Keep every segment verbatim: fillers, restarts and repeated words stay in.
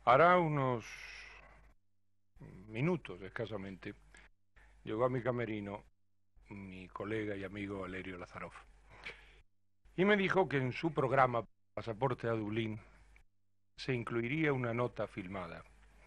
Hará unos minutos, escasamente, llegó a mi camerino mi colega y amigo Valerio Lazarov y me dijo que en su programa Pasaporte a Dublín se incluiría una nota filmada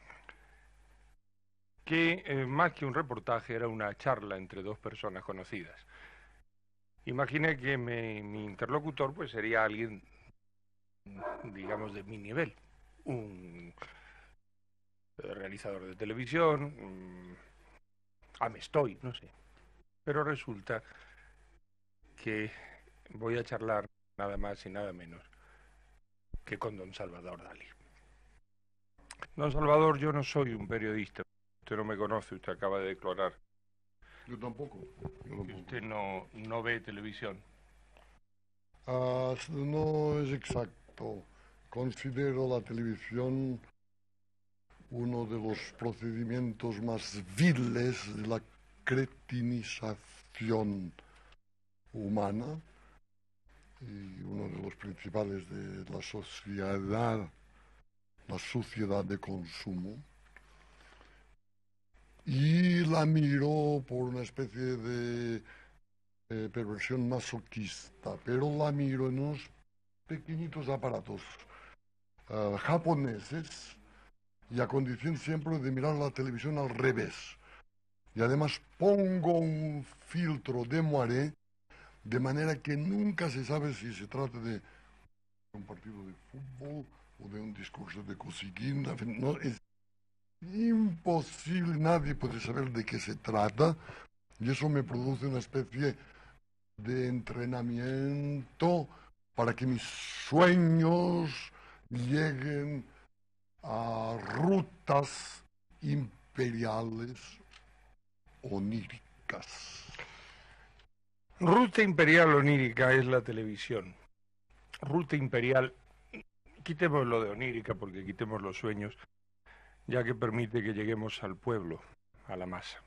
que, eh, más que un reportaje, era una charla entre dos personas conocidas. Imaginé que me, mi interlocutor pues sería alguien, digamos, de mi nivel, un realizador de televisión, um, amestoy, no sé. Pero resulta que voy a charlar nada más y nada menos que con don Salvador Dalí. Don Salvador, yo no soy un periodista. Usted no me conoce, usted acaba de declarar. Yo tampoco. Yo tampoco. Que usted no, no ve televisión. Ah, no es exacto. Considero la televisión uno de los procedimientos más viles de la cretinización humana y uno de los principales de la sociedad, la sociedad de consumo. Y la miro por una especie de eh, perversión masoquista, pero la miro en unos pequeñitos aparatos uh, japoneses y a condición siempre de mirar la televisión al revés. Y además pongo un filtro de moiré de manera que nunca se sabe si se trata de un partido de fútbol o de un discurso de Kosygin. No, es imposible, nadie puede saber de qué se trata y eso me produce una especie de entrenamiento para que mis sueños lleguen a rutas imperiales oníricas. Ruta imperial onírica es la televisión. Ruta imperial, quitemos lo de onírica porque quitemos los sueños, ya que permite que lleguemos al pueblo, a la masa.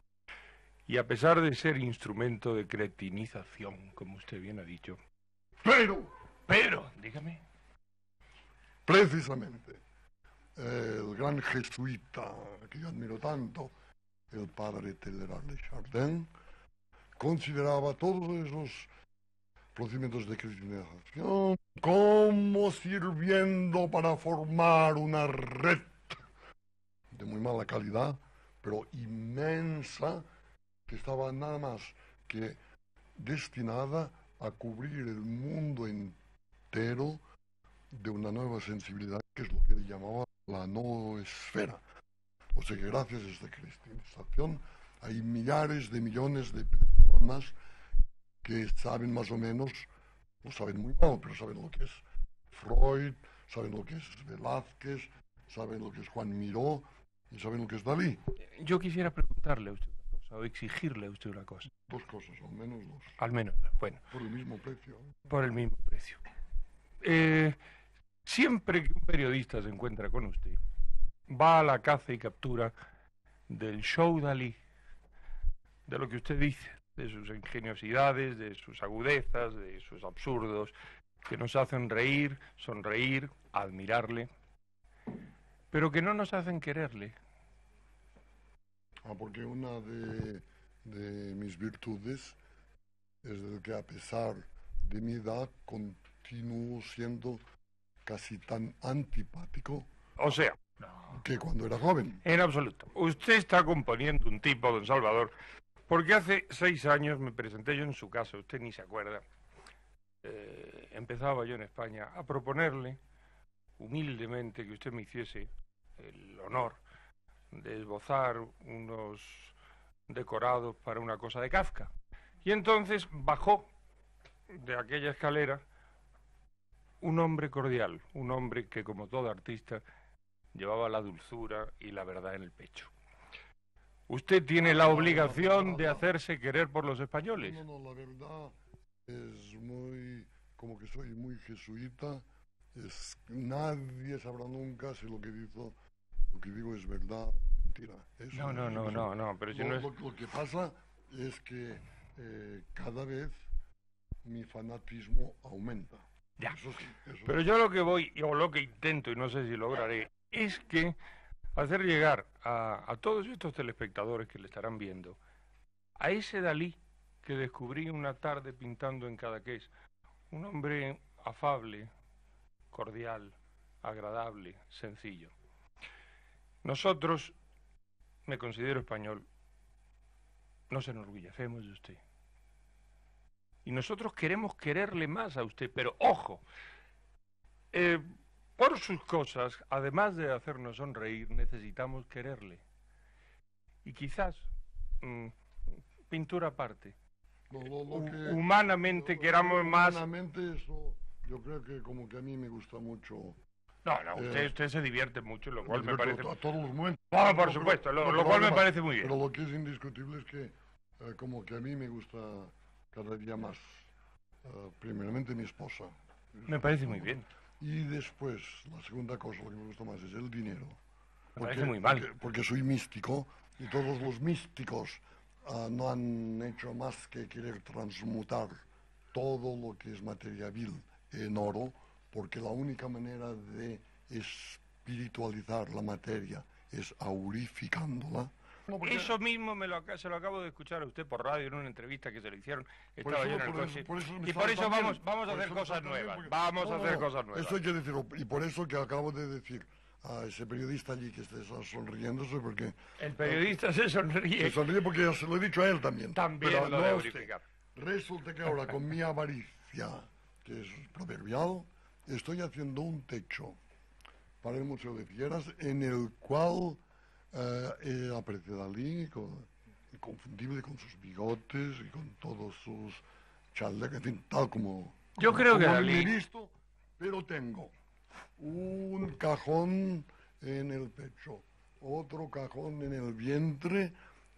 Y a pesar de ser instrumento de cretinización, como usted bien ha dicho... Pero, pero, dígame. Precisamente, el gran jesuita que yo admiro tanto, el padre Teilhard de Chardin, consideraba todos esos procedimientos de cretinización como sirviendo para formar una red de muy mala calidad, pero inmensa, que estaba nada más que destinada a cubrir el mundo entero de una nueva sensibilidad, que es lo que él llamaba la noosfera. O sea que gracias a esta cristianización hay millares de millones de personas que saben más o menos, no saben muy mal, pero saben lo que es Freud, saben lo que es Velázquez, saben lo que es Juan Miró y saben lo que es Dalí. Yo quisiera preguntarle a usted una cosa, o exigirle a usted una cosa. Dos cosas, al menos dos. Al menos, bueno. Por el mismo precio. Por el mismo precio. Eh, siempre que un periodista se encuentra con usted, va a la caza y captura del show Dalí, de lo que usted dice, de sus ingeniosidades, de sus agudezas, de sus absurdos, que nos hacen reír, sonreír, admirarle, pero que no nos hacen quererle. Ah, porque una de, de mis virtudes es de que a pesar de mi edad continúo siendo casi tan antipático. O sea, que cuando era joven. En absoluto. Usted está componiendo un tipo, don Salvador, porque hace seis años me presenté yo en su casa, usted ni se acuerda. Eh, empezaba yo en España a proponerle humildemente que usted me hiciese el honor de esbozar unos decorados para una cosa de Kafka. Y entonces bajó de aquella escalera un hombre cordial, un hombre que, como todo artista, llevaba la dulzura y la verdad en el pecho. Usted tiene la obligación de hacerse querer por los españoles. No, no, la verdad es muy, como que soy muy jesuita, es, nadie sabrá nunca si lo que digo, lo que digo es verdad o mentira. Eso no, no, no, no, no, pero si lo, no es... lo, lo que pasa es que eh, cada vez mi fanatismo aumenta. Ya. Eso sí, eso pero sí. yo lo que voy, o lo que intento, y no sé si lograré, es que hacer llegar a, a todos estos telespectadores que le estarán viendo a ese Dalí que descubrí una tarde pintando en Cadaqués, un hombre afable, cordial, agradable, sencillo. Nosotros, me considero español, nos enorgullecemos de usted. Y nosotros queremos quererle más a usted, pero ojo, eh, por sus cosas, además de hacernos sonreír, necesitamos quererle. Y quizás, mmm, pintura aparte, Lo, lo, lo que, humanamente lo, queramos más... Humanamente eso, yo creo que como que a mí me gusta mucho... No, no, usted, eh, usted se divierte mucho, lo cual me parece... A todos los momentos. Bueno, por No, supuesto, pero, lo, no, lo cual me además, parece muy bien. Pero lo que es indiscutible es que eh, como que a mí me gusta cada día más, uh, primeramente mi esposa. Me parece muy bien. Y después, la segunda cosa, lo que me gusta más es el dinero. Me parece muy mal. Porque, porque soy místico y todos los místicos uh, no han hecho más que querer transmutar todo lo que es materia vil en oro, porque la única manera de espiritualizar la materia es aurificándola. No, porque... Eso mismo me lo, se lo acabo de escuchar a usted por radio en una entrevista que se le hicieron. Estaba yo en el coche. Por eso y por eso vamos, vamos a hacer cosas nuevas. Porque... Vamos no, a hacer no, cosas nuevas. Eso hay que decirlo. Y por eso que acabo de decir a ese periodista allí que está sonriéndose porque... El periodista se sonríe. Se sonríe porque ya se lo he dicho a él también. También pero lo no de aurificar. Resulta que ahora con mi avaricia, que es proverbial, estoy haciendo un techo para el Museo de Figueras en el cual eh, he apreciado a Dalí, con, inconfundible con sus bigotes y con todos sus chalecos, en fin, tal como, Yo como, creo como que Dalí... he visto, pero tengo un cajón en el pecho, otro cajón en el vientre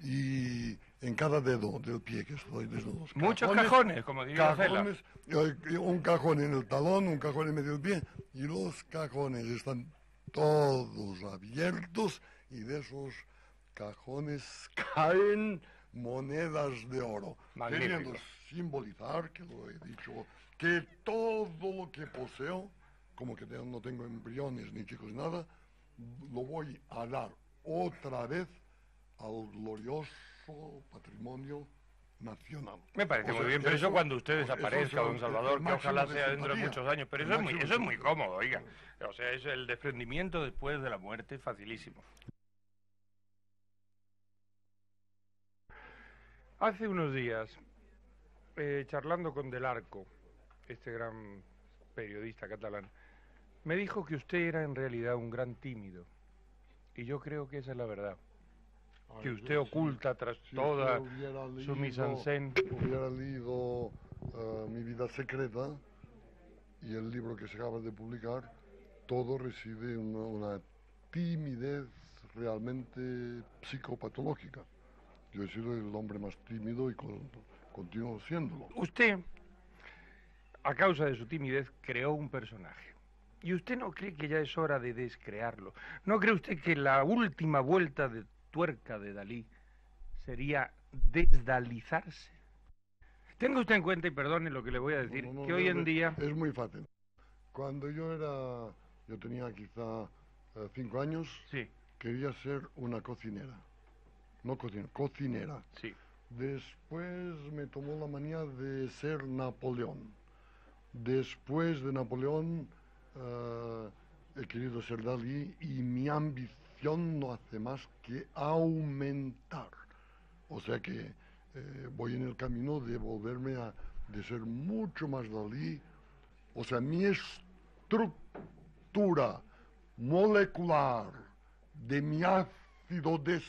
y en cada dedo del pie que estoy desde los Muchos cajones, cajones, como diría cajones, eh, un cajón en el talón, un cajón en medio del pie y los cajones están todos abiertos y de esos cajones caen monedas de oro. Magnífico. Queriendo simbolizar, que lo he dicho, que todo lo que poseo, como que no tengo embriones ni chicos nada, lo voy a dar otra vez al glorioso patrimonio nacional. Me parece o muy sea, bien, pero eso, eso cuando usted desaparezca, eso don Salvador, que ojalá sea dentro de muchos años, pero eso es, muy, eso es muy cómodo, oiga. O sea, es el desprendimiento después de la muerte, facilísimo. Hace unos días, eh, charlando con Del Arco, este gran periodista catalán, me dijo que usted era en realidad un gran tímido. Y yo creo que esa es la verdad. Que usted oculta tras si toda leído, su mise-en-scène. Hubiera leído uh, Mi vida secreta y el libro que se acaba de publicar, todo reside en una, una timidez realmente psicopatológica. Yo he sido el hombre más tímido y con, continúo siéndolo. Usted, a causa de su timidez, creó un personaje. ¿Y usted no cree que ya es hora de descrearlo? ¿No cree usted que la última vuelta de tuerca de Dalí sería desdalizarse? Tenga usted en cuenta, y perdone lo que le voy a decir, no, no, no, que hoy en es, día... Es muy fácil. Cuando yo era... Yo tenía quizá uh, cinco años, sí. Quería ser una cocinera. No cocinera, cocinera. Sí. Después me tomó la manía de ser Napoleón. Después de Napoleón uh, he querido ser Dalí y mi ambición no hace más que aumentar. O sea que eh, voy en el camino de volverme a de ser mucho más Dalí. O sea, mi estructura molecular de mi ácido des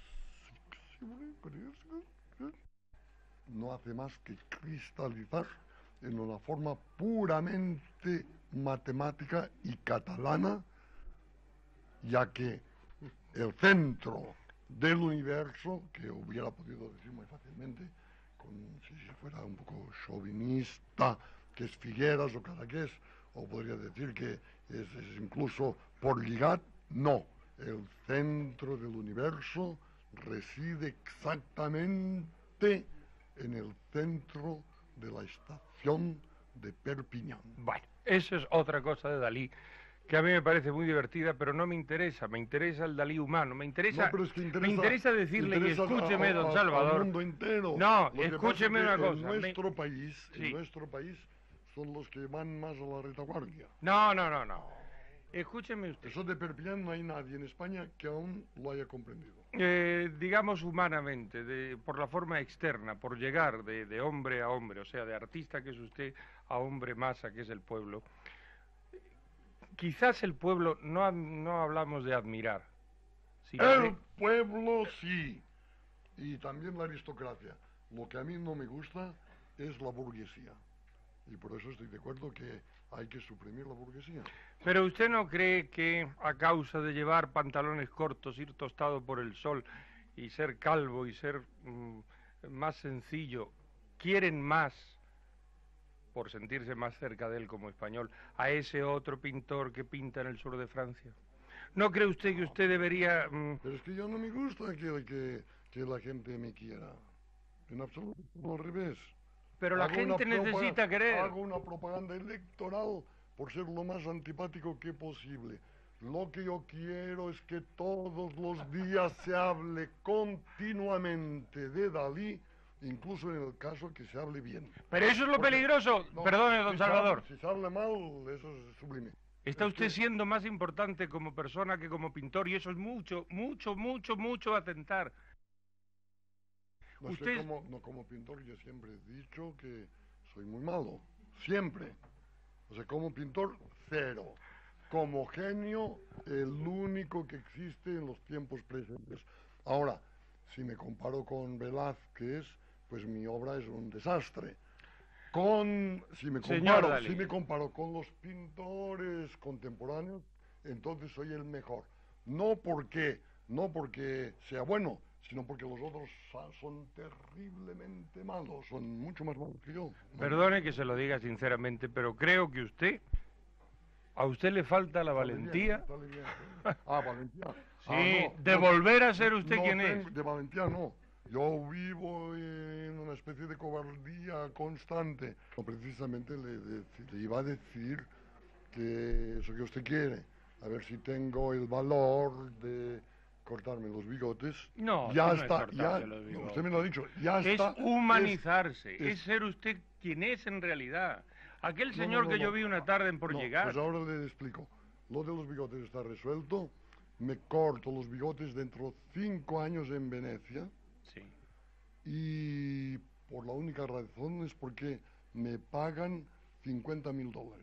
no hace más que cristalizar en una forma puramente matemática y catalana, ya que el centro del universo, que hubiera podido decir muy fácilmente, con, si fuera un poco chauvinista, que es Figueras o Cadaqués, o podría decir que es, es incluso por Ligat, no. El centro del universo reside exactamente en el centro de la estación de Perpiñán. Bueno, eso es otra cosa de Dalí que a mí me parece muy divertida, pero no me interesa, me interesa el Dalí humano, me interesa, No, pero es que interesa, me interesa decirle, interesa y escúcheme, a- a- don a- Salvador. al mundo entero. No, Lo que escúcheme pasa una es que cosa. En me- nuestro país, Sí. en nuestro país, son los que van más a la retaguardia. No, no, no, no. Escúcheme usted. Eso de Perpiñán no hay nadie en España que aún lo haya comprendido. Eh, digamos humanamente, de, por la forma externa, por llegar de, de hombre a hombre, o sea, de artista que es usted a hombre masa que es el pueblo. Quizás el pueblo, no, ad- no hablamos de admirar, sino El de- pueblo sí, y también la aristocracia. Lo que a mí no me gusta es la burguesía. Y por eso estoy de acuerdo que hay que suprimir la burguesía. Pero usted no cree que a causa de llevar pantalones cortos, ir tostado por el sol y ser calvo y ser mm, más sencillo, quieren más, por sentirse más cerca de él como español, a ese otro pintor que pinta en el sur de Francia? ¿No cree usted que usted debería... mm, Pero es que yo no me gusta que, que, que la gente me quiera. En absoluto, al revés. pero la Hago gente una propa- necesita querer? Hago una propaganda electoral por ser lo más antipático que posible. Lo que yo quiero es que todos los días se hable continuamente de Dalí, incluso en el caso que se hable bien. Pero eso es lo Porque- peligroso. No, Perdone, don si se habla- Salvador. Si se habla mal, eso es sublime. Está Es usted que- siendo más importante como persona que como pintor y eso es mucho, mucho, mucho, mucho atentar. No sé, Usted- como, no, como pintor yo siempre he dicho que soy muy malo, siempre. O sea, como pintor, cero. Como genio, el único que existe en los tiempos presentes. Ahora, si me comparo con Velázquez, pues mi obra es un desastre. Con, si me Señor comparo, Dalí. si me comparo con los pintores contemporáneos, entonces soy el mejor. No porque, no porque sea bueno, sino porque los otros sa- son terriblemente malos, son mucho más malos que yo. Perdone que se lo diga sinceramente, pero creo que usted, a usted le falta la Sale bien, valentía, sale bien. Ah, valentía. sí, Ah, no, de no, volver a ser usted no quien tengo- es. De valentía no. Yo vivo en una especie de cobardía constante. No, precisamente le, deci- le iba a decir que eso que usted quiere, a ver si tengo el valor de cortarme los bigotes. No, ya eso no es está, cortarse ya, los no, bigotes. usted me lo ha dicho, ya Es está. humanizarse, es, es- ser usted quien es en realidad. Aquel No, señor no, no, que yo no. vi una tarde en Por No, Llegar, pues ahora le explico. Lo de los bigotes está resuelto. Me corto los bigotes dentro de cinco años en Venecia. sí. Y por la única razón es porque me pagan cincuenta mil dólares.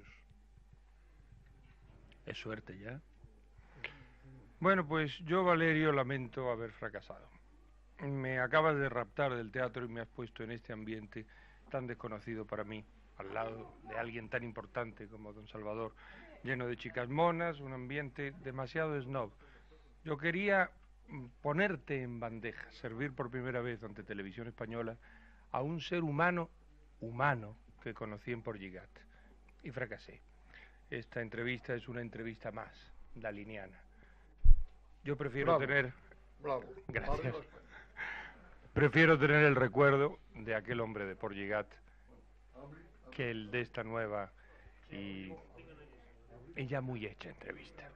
Es suerte ya. Bueno, pues yo, Valerio, lamento haber fracasado. Me acabas de raptar del teatro y me has puesto en este ambiente tan desconocido para mí, al lado de alguien tan importante como don Salvador, lleno de chicas monas, un ambiente demasiado snob. Yo quería mm, ponerte en bandeja, servir por primera vez ante Televisión Española a un ser humano, humano, que conocí en Portligat. Y fracasé. Esta entrevista es una entrevista más, daliniana. Yo prefiero Bravo. tener, Bravo. Gracias. Arriba España. prefiero tener el recuerdo de aquel hombre de Portligat que el de esta nueva y, y ya muy hecha entrevista.